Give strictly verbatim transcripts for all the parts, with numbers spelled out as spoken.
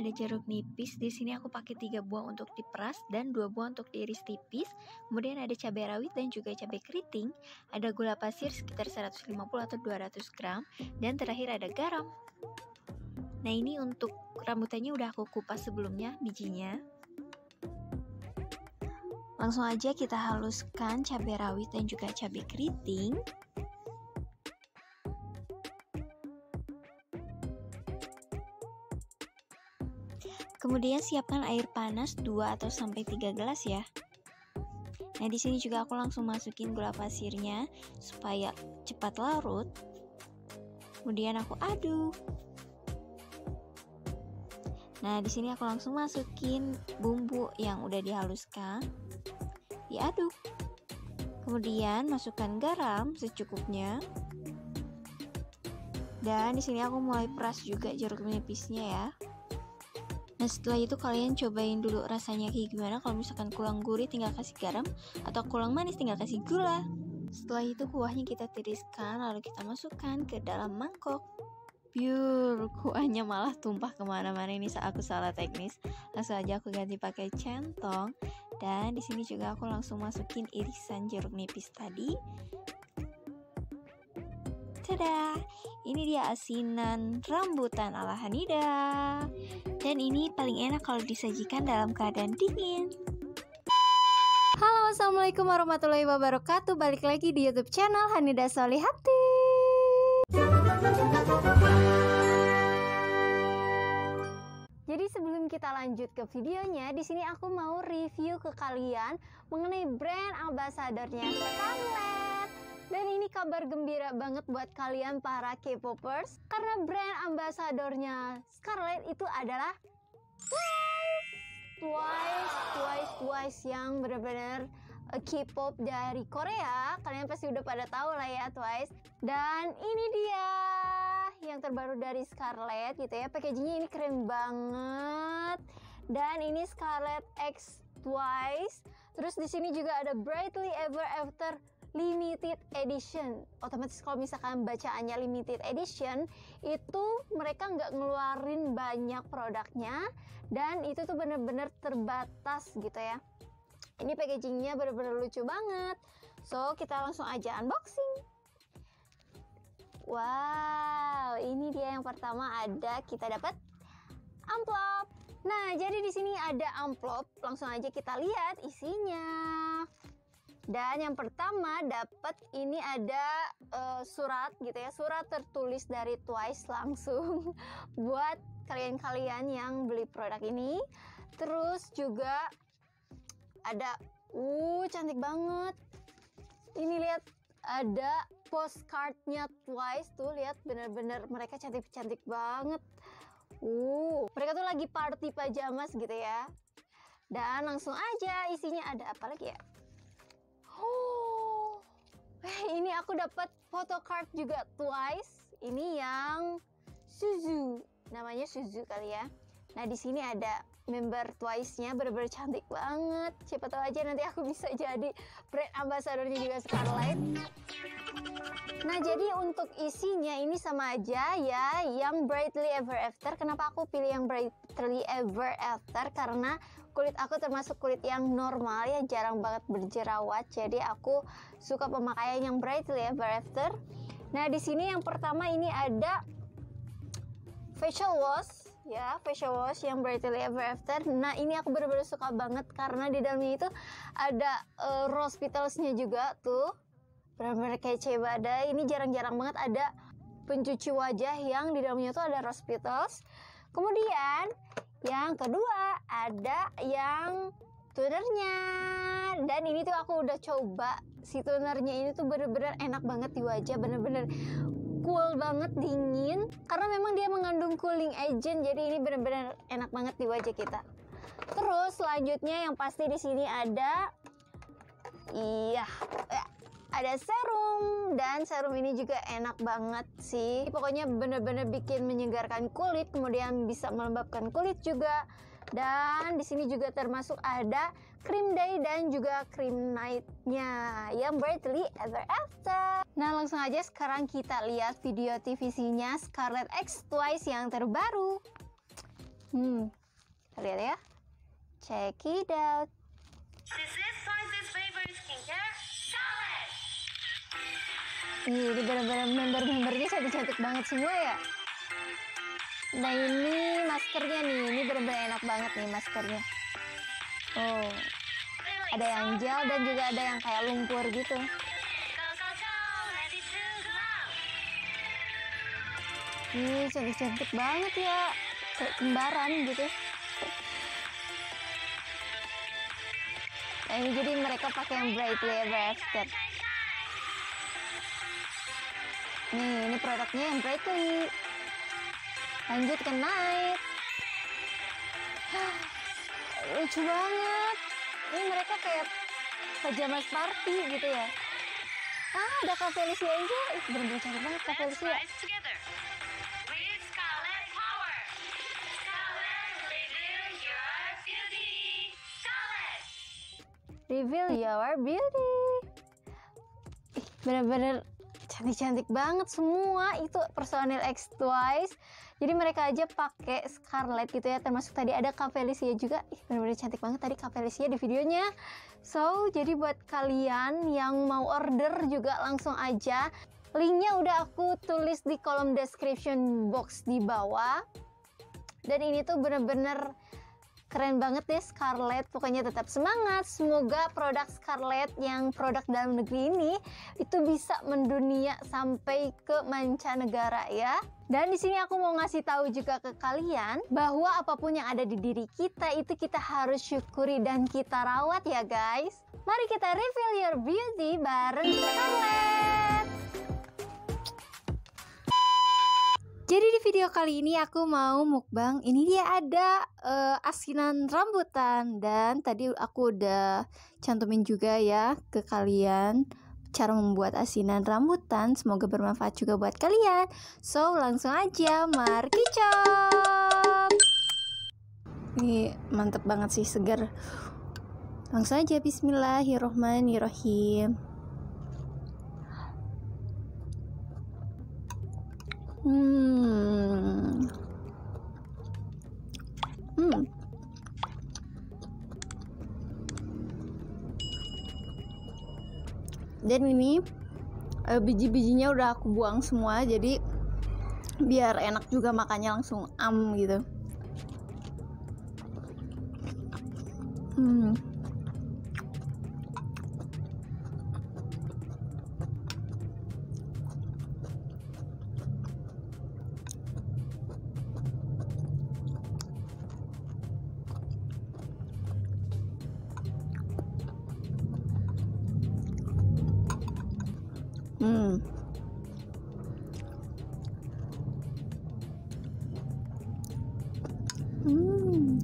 ada jeruk nipis. Di sini aku pakai tiga buah untuk diperas dan dua buah untuk diiris tipis. Kemudian ada cabai rawit dan juga cabai keriting. Ada gula pasir sekitar seratus lima puluh atau dua ratus gram. Dan terakhir ada garam. Nah, ini untuk rambutannya udah aku kupas sebelumnya bijinya. Langsung aja kita haluskan cabai rawit dan juga cabai keriting. Kemudian siapkan air panas dua atau sampai tiga gelas ya. Nah, di sini juga aku langsung masukin gula pasirnya supaya cepat larut. Kemudian aku aduk. Nah, di sini aku langsung masukin bumbu yang udah dihaluskan. Diaduk. Kemudian masukkan garam secukupnya. Dan di sini aku mulai peras juga jeruk nipisnya ya. Nah, setelah itu kalian cobain dulu rasanya kayak gimana. Kalau misalkan kurang gurih tinggal kasih garam, atau kurang manis tinggal kasih gula. Setelah itu kuahnya kita tiriskan, lalu kita masukkan ke dalam mangkok. Pure, kuahnya malah tumpah kemana-mana. Ini saat aku salah teknis. Langsung aja aku ganti pakai centong. Dan di sini juga aku langsung masukin irisan jeruk nipis tadi. Tada, ini dia asinan rambutan ala Hanida. Dan ini paling enak kalau disajikan dalam keadaan dingin. Halo, assalamualaikum warahmatullahi wabarakatuh. Balik lagi di YouTube channel Hanida Solihati. Jadi sebelum kita lanjut ke videonya, di sini aku mau review ke kalian mengenai brand ambasadornya Scarlett. Dan ini kabar gembira banget buat kalian para K-popers, karena brand ambasadornya Scarlett itu adalah Twice. Twice, Twice, Twice yang benar-benar K-pop dari Korea. Kalian pasti udah pada tahu lah ya Twice. Dan ini dia yang terbaru dari Scarlett gitu ya. Packagingnya ini keren banget. Dan ini Scarlett X Twice. Terus di sini juga ada Brightly Ever After Limited Edition. Otomatis kalau misalkan bacaannya Limited Edition, itu mereka nggak ngeluarin banyak produknya, dan itu tuh bener-bener terbatas gitu ya. Ini packagingnya bener-bener lucu banget. So kita langsung aja unboxing. Wow, ini dia yang pertama, ada kita dapat amplop. Nah, jadi di sini ada amplop. Langsung aja kita lihat isinya. Dan yang pertama dapat ini ada uh, surat gitu ya, surat tertulis dari Twice langsung buat kalian-kalian yang beli produk ini. Terus juga ada, uh cantik banget. Ini lihat, ada postcardnya Twice tuh, lihat bener-bener mereka cantik-cantik banget. Uh, mereka tuh lagi party pajamas gitu ya. Dan langsung aja isinya ada apa lagi ya? Oh, eh, ini aku dapat photocard juga Twice. Ini yang Suzu, namanya Suzu kali ya. Nah, di sini ada member Twice-nya, bener-bener cantik banget. Siapa tahu aja nanti aku bisa jadi brand ambassadornya juga Scarlett. Nah, jadi untuk isinya ini sama aja ya, yang Brightly Ever After. Kenapa aku pilih yang Brightly Ever After? Karena kulit aku termasuk kulit yang normal ya, jarang banget berjerawat. Jadi aku suka pemakaian yang Brightly Ever After. Nah, di sini yang pertama ini ada facial wash ya, facial wash yang Brightly Ever After. Nah, ini aku bener-bener suka banget karena di dalamnya itu ada uh, rose petals-nya juga tuh. Benar-benar kece badai. Ini jarang-jarang banget ada pencuci wajah yang di dalamnya tuh ada rose petals. Kemudian yang kedua ada yang tonernya. Dan ini tuh aku udah coba, si tonernya ini tuh bener-bener enak banget di wajah, bener-bener cool banget, dingin. Karena memang dia mengandung cooling agent, jadi ini bener-bener enak banget di wajah kita. Terus selanjutnya yang pasti di sini ada, iya, ada serum. Dan serum ini juga enak banget sih. Pokoknya bener-bener bikin menyegarkan kulit, kemudian bisa melembabkan kulit juga. Dan di sini juga termasuk ada cream day dan juga cream night-nya yang Brightly Ever After. Nah, langsung aja sekarang kita lihat video T V C-nya Scarlett X Twice yang terbaru. Hmm, Kita lihat ya. Check it out. Ih, ini benar-benar member-membernya cantik-cantik banget semua ya. Nah ini maskernya nih, ini benar-benar enak banget nih maskernya. Oh, ada yang gel dan juga ada yang kayak lumpur gitu. Ih, cantik-cantik banget ya, kayak kembaran gitu. Nah ini jadi mereka pakai yang Brightly Ever After. Nih, ini produknya yang Brightly. Lanjut ke Night. Lucu banget. Ini mereka kayak pajamas party gitu ya. Ah, ada Kak Felicia juga. Ih, bener-bener cantik banget Kak Felicia. Reveal your beauty. Ih, bener-bener cantik-cantik banget semua. Itu personil X Twice. Jadi mereka aja pakai Scarlett gitu ya, termasuk tadi ada Kak Felicia juga. Ih, bener-bener cantik banget tadi Kak Felicia di videonya. So, jadi buat kalian yang mau order juga langsung aja. Linknya udah aku tulis di kolom description box di bawah. Dan ini tuh bener-bener keren banget deh Scarlett. Pokoknya tetap semangat. Semoga produk Scarlett yang produk dalam negeri ini itu bisa mendunia sampai ke mancanegara ya. Dan di sini aku mau ngasih tahu juga ke kalian bahwa apapun yang ada di diri kita itu kita harus syukuri dan kita rawat ya guys. Mari kita reveal your beauty bareng Scarlett. Jadi di video kali ini aku mau mukbang. Ini dia ada uh, asinan rambutan. Dan tadi aku udah cantumin juga ya ke kalian cara membuat asinan rambutan. Semoga bermanfaat juga buat kalian. So langsung aja mari kicap. Ini mantep banget sih, segar. Langsung aja bismillahirrohmanirrohim. Hmm. Hmm. Dan ini uh, biji-bijinya udah aku buang semua, jadi biar enak juga makannya langsung am gitu. Hmm. Hmm. Hmm.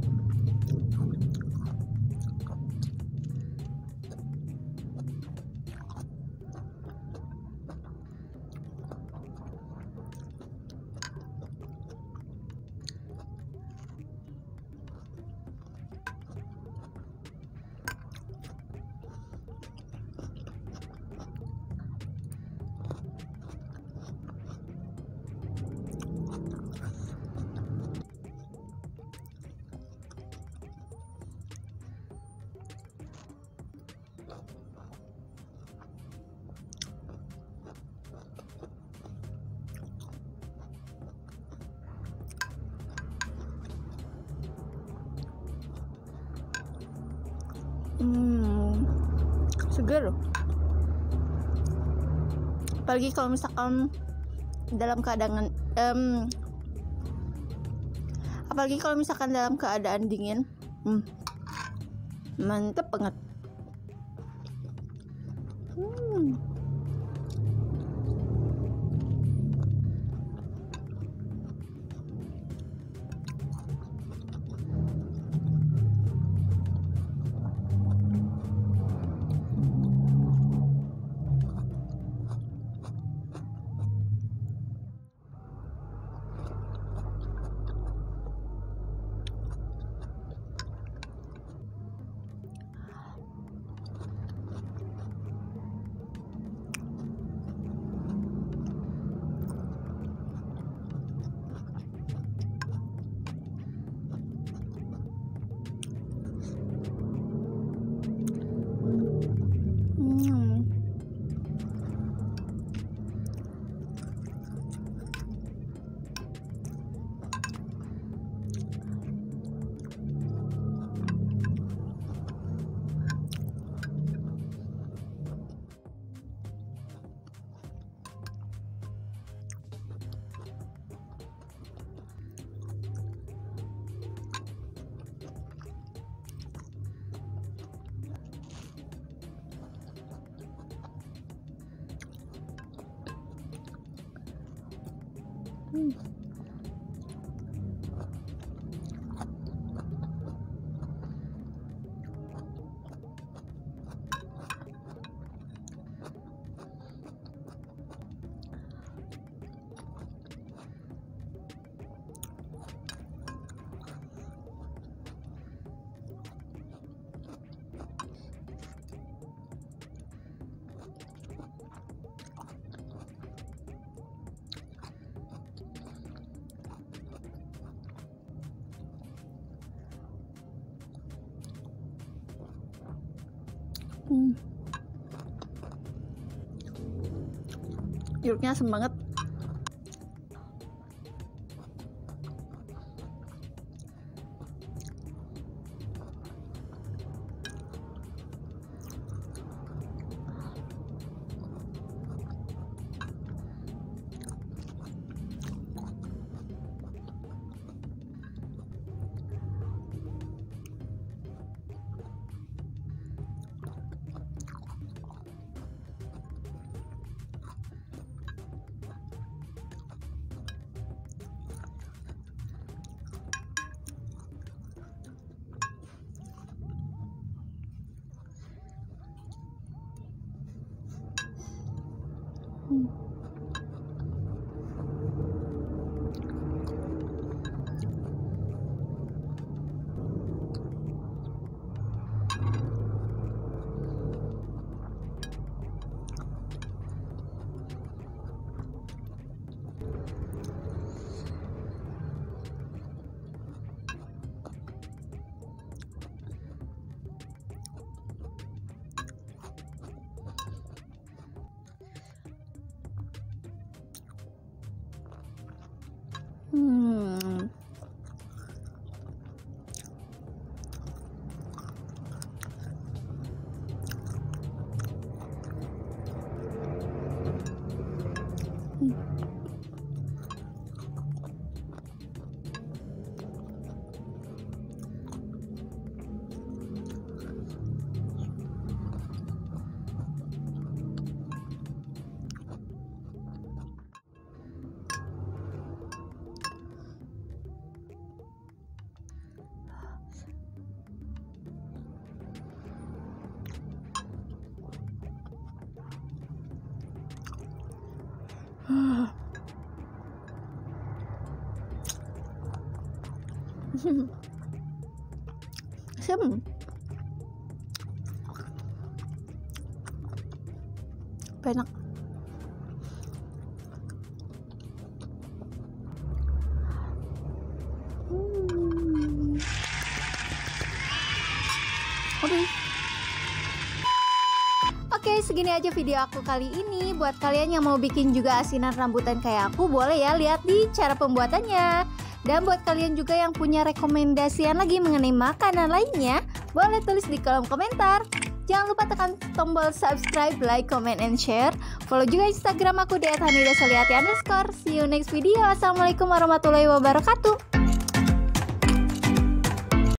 Hmm, seger. Apalagi kalau misalkan dalam keadaan um, apalagi kalau misalkan dalam keadaan dingin. Hmm, mantep banget. Hmm. Hmm. Hmm. Jeruknya asem banget. Hmm. Hmm. Asam. Enak. Hmm. Oke. Oke, segini aja video aku kali ini. Buat kalian yang mau bikin juga asinan rambutan kayak aku, boleh ya lihat di cara pembuatannya. Dan buat kalian juga yang punya rekomendasian lagi mengenai makanan lainnya, boleh tulis di kolom komentar. Jangan lupa tekan tombol subscribe, like, comment, and share. Follow juga Instagram aku di et hanida soliati underscore. See you next video. Assalamualaikum warahmatullahi wabarakatuh.